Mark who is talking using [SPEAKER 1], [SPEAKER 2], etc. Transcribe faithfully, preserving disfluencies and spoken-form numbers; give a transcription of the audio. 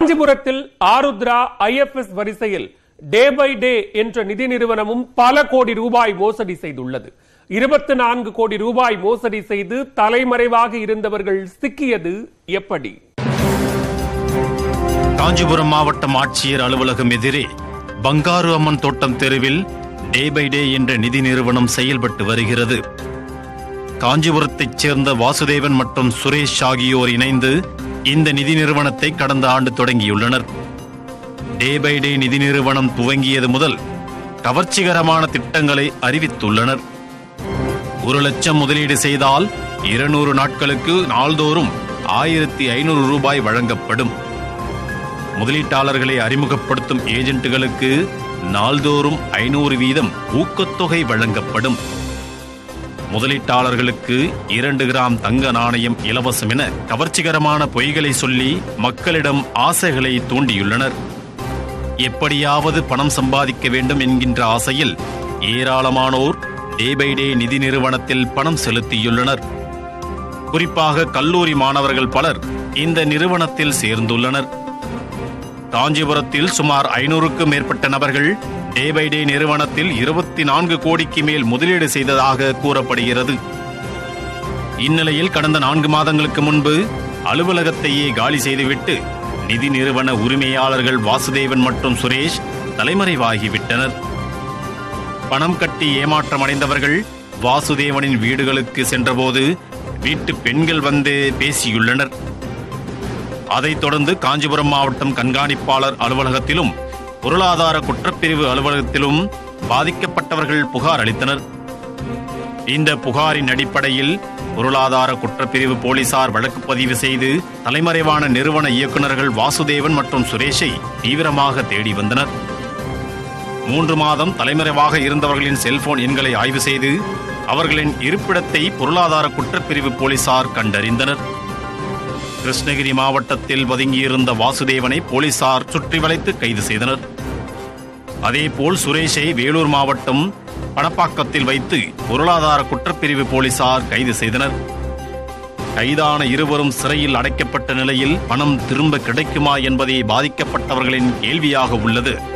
[SPEAKER 1] காஞ்சிபுரத்தில் Arudra I F S வரிசையில் day by day என்ற நிதி நிறுவனமும் பல கோடி ரூபாய் மோசடி செய்துள்ளது. இருபத்தி நான்கு கோடி ரூபாய் மோசடி செய்து தலைமறைவாக இருந்தவர்கள் சிக்கியது எப்படி?
[SPEAKER 2] காஞ்சிபுரம் மாவட்டம் ஆட்சியர் அலுவலகம் எதிரே பங்காரு அம்மன் தோட்டம் தெருவில் டே பை டே என்ற நிதி நிறுவனம் செயல்பட்டு வருகிறது. காஞ்சிபுரத்தைச் சேர்ந்த வாசுதேவன் மற்றும் சுரேஷ் ஆகியோர் இணைந்து இந்த நிதி நிறுவனத்தை கடந்த ஆண்டு தொடங்கியுள்ளனர். டே பை டே நிதி நிறுவனம் துவங்கியது முதல் கவர்ச்சிகரமான திட்டங்களை அறிவித்துள்ளனர். ஒரு லட்சம் முதலீடு செய்தால் இருநூறு நாட்களுக்கு நாள்தோறும் ஆயிரத்தி ஐநூறு ரூபாய் வழங்கப்படும். முதலீட்டாளர்களை அறிமுகப்படுத்தும் ஏஜென்ட்டுகளுக்கு நாள்தோறும் ஐநூறு வீதம் ஊக்கத்தொகை வழங்கப்படும். முதலீட்டாளர்களுக்கு இரண்டு கிராம் தங்க நாணயம் இலவசம் என கவர்ச்சிகரமான பொய்களை சொல்லி மக்களிடம் ஆசைகளை தூண்டியுள்ளனர். எப்படியாவது பணம் சம்பாதிக்க வேண்டும் என்கின்ற ஆசையில் ஏராளமானோர் டே பை டே நிதி நிறுவனத்தில் பணம் செலுத்தியுள்ளனர். குறிப்பாக கல்லூரி மாணவர்கள் பலர் இந்த நிறுவனத்தில் சேர்ந்துள்ளனர். காஞ்சிபுரத்தில் சுமார் ஐநூறுக்கும் மேற்பட்ட நபர்கள் டே பை டே நிறுவனத்தில் இருபத்தி நான்கு கோடிக்கு மேல் முதலீடு செய்ததாக கூறப்படுகிறது. இந்நிலையில் கடந்த நான்கு மாதங்களுக்கு முன்பு அலுவலகத்தையே காலி செய்துவிட்டு நிதி நிறுவன உரிமையாளர்கள் வாசுதேவன் மற்றும் சுரேஷ் தலைமறைவாகிவிட்டனர். பணம் கட்டி ஏமாற்றம் அடைந்தவர்கள் வாசுதேவனின் வீடுகளுக்கு சென்றபோது வீட்டு பெண்கள் வந்து பேசியுள்ளனர். அதைத் தொடர்ந்து காஞ்சிபுரம் மாவட்டம் கண்காணிப்பாளர் அலுவலகத்திலும் பொருளாதார குற்றப்பிரிவு அலுவலகத்திலும் பாதிக்கப்பட்டவர்கள் புகார் அளித்தனர். இந்த புகாரின் அடிப்படையில் பொருளாதார குற்றப்பிரிவு போலீசார் வழக்கு பதிவு செய்து தலைமறைவான நிறுவன இயக்குநர்கள் வாசுதேவன் மற்றும் சுரேஷை தீவிரமாக தேடி வந்தனர். மூன்று மாதம் தலைமறைவாக இருந்தவர்களின் செல்போன் எண்களை ஆய்வு செய்து அவர்களின் இருப்பிடத்தை பொருளாதார குற்றப்பிரிவு போலீசார் கண்டறிந்தனர். கிருஷ்ணகிரி மாவட்டத்தில் பதுங்கியிருந்த வாசுதேவனை போலீசார் சுற்றி வளைத்து கைது செய்தனர். அதேபோல் சுரேஷை வேலூர் மாவட்டம் பணப்பாக்கத்தில் வைத்து பொருளாதார குற்றப்பிரிவு போலீசார் கைது செய்தனர். கைதான இருவரும் சிறையில் அடைக்கப்பட்ட நிலையில் பணம் திரும்ப கிடைக்குமா என்பதே பாதிக்கப்பட்டவர்களின் கேள்வியாக உள்ளது.